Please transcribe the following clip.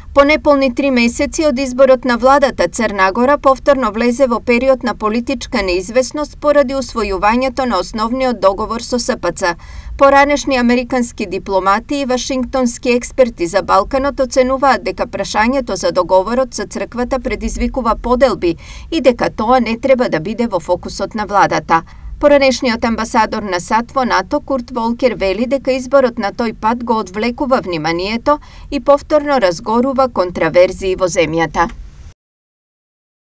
По неполни 3 месеци од изборот на владата, Црна Гора повторно влезе во период на политичка неизвестност поради усвојувањето на основниот договор со СПЦ. Поранешни американски дипломати и вашингтонски експерти за Балканот оценуваат дека прашањето за договорот со црквата предизвикува поделби и дека тоа не треба да биде во фокусот на владата. Поранешниот амбасадор на САД во НАТО Курт Волкер вели дека изборот на тој пат го одвлекува вниманието и повторно разгорува контраверзии во земјата.